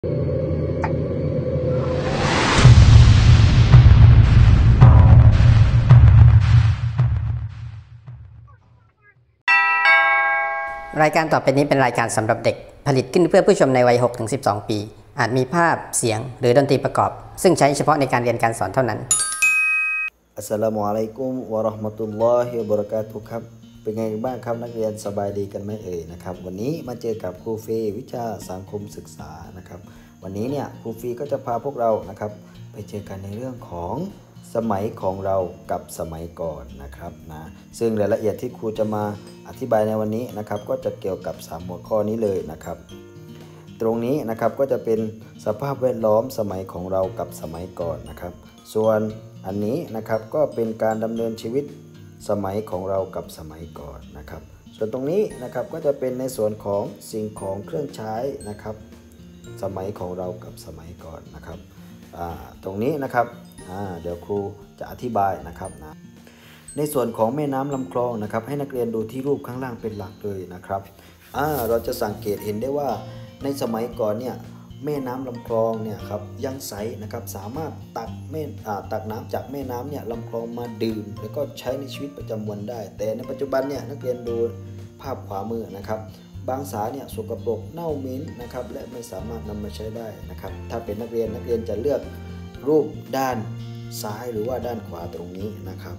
รายการต่อไปนี้เป็นรายการสำหรับเด็กผลิตขึ้นเพื่อผู้ชมในวัย 6-12 ปีอาจมีภาพเสียงหรือดนตรีประกอบซึ่งใช้เฉพาะในการเรียนการสอนเท่านั้นอัสสลามุอะลัยกุมวะเราะห์มะตุลลอฮิวะบะเราะกาตุฮ์ครับเป็นไงบ้างครับนักเรียนสบายดีกันไหมนะครับวันนี้มาเจอกับครูฟีวิชาสังคมศึกษานะครับวันนี้เนี่ยครูฟีก็จะพาพวกเรานะครับไปเจอกันในเรื่องของสมัยของเรากับสมัยก่อนนะครับนะซึ่งรายละเอียดที่ครูจะมาอธิบายในวันนี้นะครับก็จะเกี่ยวกับ3หัวข้อนี้เลยนะครับตรงนี้นะครับก็จะเป็นสภาพแวดล้อมสมัยของเรากับสมัยก่อนนะครับส่วนอันนี้นะครับก็เป็นการดำเนินชีวิตสมัยของเรากับสมัยก่อนนะครับส่วนตรงนี้นะครับก็จะเป็นในส่วนของสิ่งของเครื่องใช้นะครับสมัยของเรากับสมัยก่อนนะครับตรงนี้นะครับเดี๋ยวครูจะอธิบายนะครับนะในส่วนของแม่น้ำลำคลองนะครับให้นักเรียนดูที่รูปข้างล่างเป็นหลักเลยนะครับเราจะสังเกตเห็นได้ว่าในสมัยก่อนเนี่ยแม่น้ำลำคลองเนี่ยครับยังใสนะครับสามารถตักน้ำจากแม่น้ำเนี่ยลำคลองมาดื่มแล้วก็ใช้ในชีวิตประจำวันได้แต่ในปัจจุบันเนี่ยนักเรียนดูภาพขวามือนะครับบางสาเนี่ยสกปรกเน่าเหม็นนะครับและไม่สามารถนำมาใช้ได้นะครับถ้าเป็นนักเรียนจะเลือกรูปด้านซ้ายหรือว่าด้านขวาตรงนี้นะครับ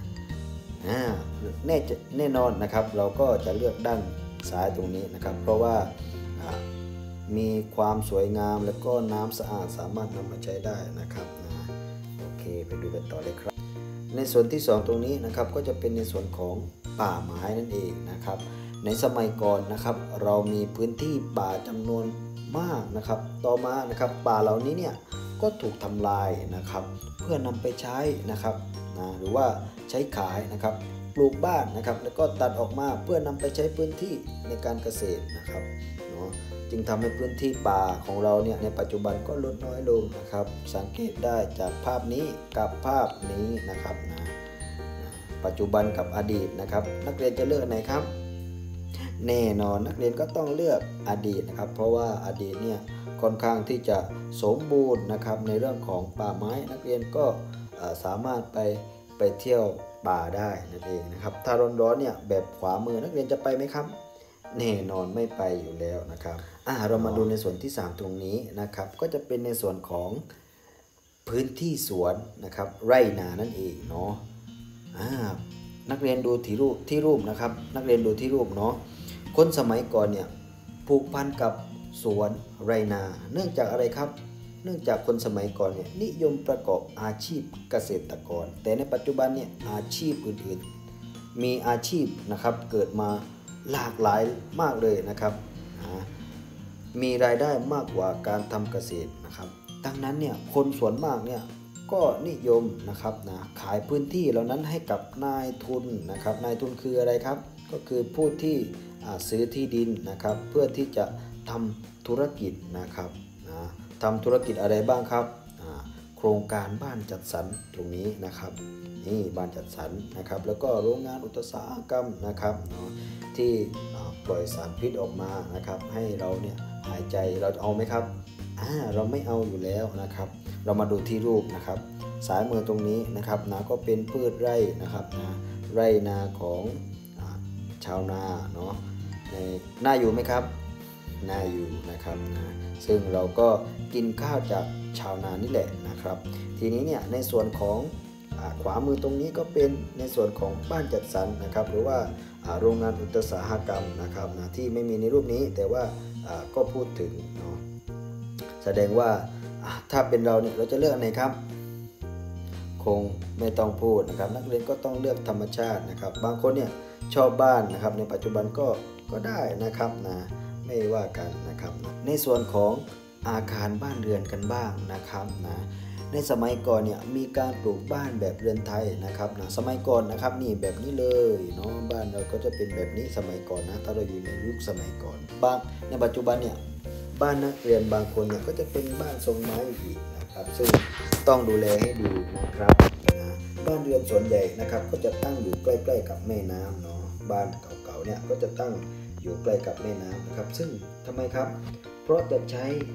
แน่นอนนะครับเราก็จะเลือกด้านซ้ายตรงนี้นะครับเพราะว่ามีความสวยงามและก็น้ำสะอาดสามารถนำมาใช้ได้นะครับโอเคไปดูกันต่อเลยครับในส่วนที่2ตรงนี้นะครับก็จะเป็นในส่วนของป่าไม้นั่นเองนะครับในสมัยก่อนนะครับเรามีพื้นที่ป่าจำนวนมากนะครับต่อมานะครับป่าเหล่านี้เนี่ยก็ถูกทำลายนะครับเพื่อนำไปใช้นะครับหรือว่าใช้ขายนะครับปลูกบ้านนะครับแล้วก็ตัดออกมาเพื่อนำไปใช้พื้นที่ในการเกษตรนะครับจึงทำให้พื้นที่ป่าของเราเนี่ยในปัจจุบันก็ลดน้อยลงนะครับสังเกตได้จากภาพนี้กับภาพนี้นะครับปัจจุบันกับอดีตนะครับนักเรียนจะเลือกไหนครับแน่นอนนักเรียนก็ต้องเลือกอดีตนะครับเพราะว่าอดีตเนี่ยค่อนข้างที่จะสมบูรณ์นะครับในเรื่องของป่าไม้นักเรียนก็สามารถไปเที่ยวป่าได้นั่นเองนะครับถ้าร้อนๆเนี่ยแบบขวามือนักเรียนจะไปไหมครับแน่นอนไม่ไปอยู่แล้วนะครับเรามาดูในส่วนที่3ตรงนี้นะครับก็จะเป็นในส่วนของพื้นที่สวนนะครับไร่นานั่นเองเนาะนักเรียนดูที่รูปนะครับนักเรียนดูที่รูปเนาะคนสมัยก่อนเนี่ยผูกพันกับสวนไรนาเนื่องจากอะไรครับเนื่องจากคนสมัยก่อนเนี่ยนิยมประกอบอาชีพเกษตรกรแต่ในปัจจุบันเนี่ยอาชีพอื่นๆมีอาชีพนะครับเกิดมาหลากหลายมากเลยนะครับมีรายได้มากกว่าการทำเกษตรนะครับดังนั้นเนี่ยคนส่วนมากเนี่ยก็นิยมนะครับขายพื้นที่เหล่านั้นให้กับนายทุนนะครับนายทุนคืออะไรครับก็คือผู้ที่ซื้อที่ดินนะครับเพื่อที่จะทำธุรกิจนะครับทำธุรกิจอะไรบ้างครับโครงการบ้านจัดสรรตรงนี้นะครับนี่บ้านจัดสรรนะครับแล้วก็โรงงานอุตสาหกรรมนะครับที่ปล่อยสารพิษออกมานะครับให้เราเนี่ยหายใจเราจะเอาไหมครับเราไม่เอาอยู่แล้วนะครับเรามาดูที่รูปนะครับสายมือตรงนี้นะครับก็เป็นพืชไร่นะครับไร่นาของชาวนาเนาะน่าอยู่ไหมครับน่าอยู่นะครับซึ่งเราก็กินข้าวจากชาวนานี่แหละนะครับทีนี้เนี่ยในส่วนของขวามือตรงนี้ก็เป็นในส่วนของบ้านจัดสรรนะครับหรือว่าโรงงานอุตสาหกรรมนะครับที่ไม่มีในรูปนี้แต่ว่าก็พูดถึงเนาะแสดงว่าถ้าเป็นเราเนี่ยเราจะเลือกไหนครับคงไม่ต้องพูดนะครับนักเรียนก็ต้องเลือกธรรมชาตินะครับบางคนเนี่ยชอบบ้านนะครับในปัจจุบันก็ได้นะครับไม่ว่ากันนะครับในส่วนของอาคารบ้านเรือนกันบ้างนะครับในสมัยก่อนเนี่ยมีการปลูกบ้านแบบเรือนไทยนะครับสมัยก่อนนะครับนี่แบบนี้เลยเนาะบ้านเราก็จะเป็นแบบนี้สมัยก่อนนะถ้าเราอยู่ในยุคสมัยก่อนในปัจจุบันเนี่ยบ้านนักเรียนบางคนเนี่ยก็จะเป็นบ้านทรงไม้อีกนะครับซึ่งต้องดูแลให้ดีนะครับบ้านเรือนส่วนใหญ่นะครับก็จะตั้งอยู่ใกล้ๆกับแม่น้ำเนาะบ้านเก่าๆเนี่ยก็จะตั้งอยู่ใกล้กับแม่น้ำนะครับซึ่งทำไมครับเพราะจะใช้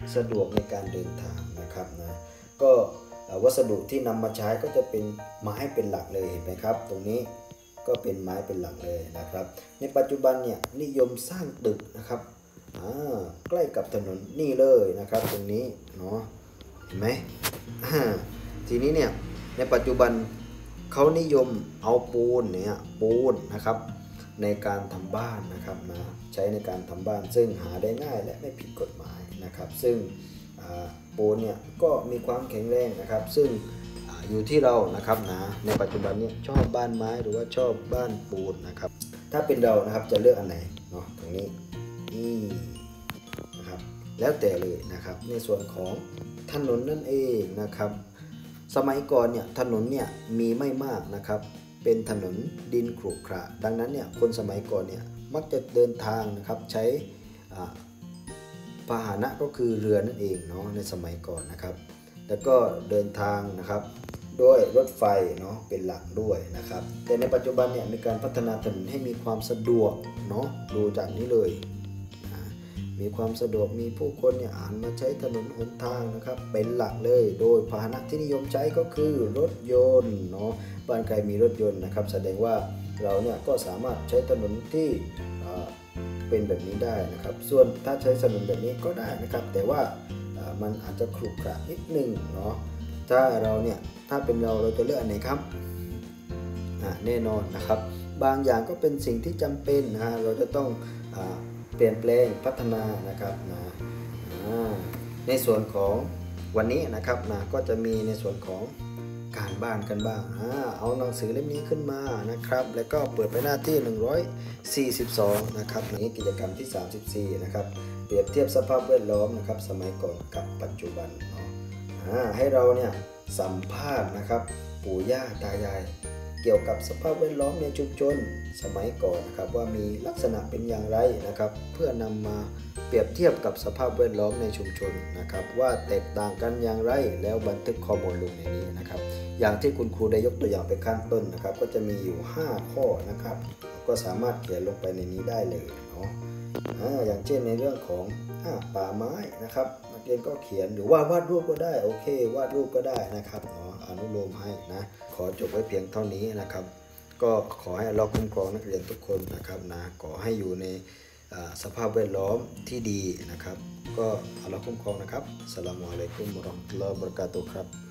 สะดวกในการเดินทางนะครับนะก็วัสดุที่นำมาใช้ก็จะเป็นไม้เป็นหลักเลยเห็นไหมครับตรงนี้ก็เป็นไม้เป็นหลักเลยนะครับในปัจจุบันเนี่ยนิยมสร้างตึกนะครับใกล้กับถนนนี่เลยนะครับตรงนี้เนาะเห็นไหมทีนี้เนี่ยในปัจจุบันเขานิยมเอาปูนนะครับในการทำบ้านนะครับนะใช้ในการทำบ้านซึ่งหาได้ง่ายและไม่ผิดกฎหมายนะครับซึ่งปูนเนี่ยก็มีความแข็งแรงนะครับซึ่งอยู่ที่เรานะครับนะในปัจจุบันนี้ชอบบ้านไม้หรือว่าชอบบ้านปูนนะครับถ้าเป็นเรานะครับจะเลือกอันไหนเนาะตรงนี้นะครับแล้วแต่เลยนะครับในส่วนของถนนนั่นเองนะครับสมัยก่อนเนี่ยถนนเนี่ยมีไม่มากนะครับเป็นถนนดินขรุขระดังนั้นเนี่ยคนสมัยก่อนเนี่ยมักจะเดินทางนะครับใช้พาหนะก็คือเรือนั่นเองเนาะในสมัยก่อนนะครับแล้วก็เดินทางนะครับด้วยรถไฟเนาะเป็นหลักด้วยนะครับแต่ในปัจจุบันเนี่ยมีการพัฒนาถนนให้มีความสะดวกเนาะดูจากนี้เลยมีความสะดวกมีผู้คนเนี่ยมาใช้ถนนหนทางนะครับเป็นหลักเลยโดยพาหนะที่นิยมใช้ก็คือรถยนต์เนาะบ้านใครมีรถยนต์นะครับแสดงว่าเราเนี่ยก็สามารถใช้ถนนที่เป็นแบบนี้ได้นะครับส่วนถ้าใช้ถนนแบบนี้ก็ได้นะครับแต่ว่ามันอาจจะขรุขระนิดนึงเนาะถ้าเป็นเราจะเลือกอันไหนครับแน่นอนนะครับบางอย่างก็เป็นสิ่งที่จำเป็นนะเราจะต้องเปลี่ยนแปลงพัฒนานะครับในส่วนของวันนี้นะครับก็จะมีในส่วนของการบ้านกันบ้างเอาหนังสือเล่มนี้ขึ้นมานะครับแล้วก็เปิดไปหน้าที่142นะครับนี้กิจกรรมที่34นะครับเปรียบเทียบสภาพแวดล้อมนะครับสมัยก่อนกับปัจจุบันเนาะให้เราเนี่ยสัมภาษณ์นะครับปู่ย่าตายายเกี่ยวกับสภาพแวดล้อมในชุมชนสมัยก่อนนะครับว่ามีลักษณะเป็นอย่างไรนะครับเพื่อนำมาเปรียบเทียบกับสภาพแวดล้อมในชุมชนนะครับว่าแตกต่างกันอย่างไรแล้วบันทึกข้อมูลลงในนี้นะครับอย่างที่คุณครูได้ยกตัวอย่างไปข้างต้นนะครับก็จะมีอยู่5ข้อนะครับก็สามารถเขียนลงไปในนี้ได้เลยเนาะอย่างเช่นในเรื่องของป่าไม้นะครับนักเรียนก็เขียนหรือว่าวาดรูปก็ได้โอเควาดรูปก็ได้นะครับเนาะอนุโลมให้นะขอจบไว้เพียงเท่านี้นะครับก็ขอให้เราคุ้มครองนักเรียนทุกคนนะครับนะขอให้อยู่ในสภาพแวดล้อมที่ดีนะครับก็เราคุ้มครองนะครับอัสสลามุอะลัยกุมวะเราะห์มะตุลลอฮิวะบะเราะกาตุฮ์ครับ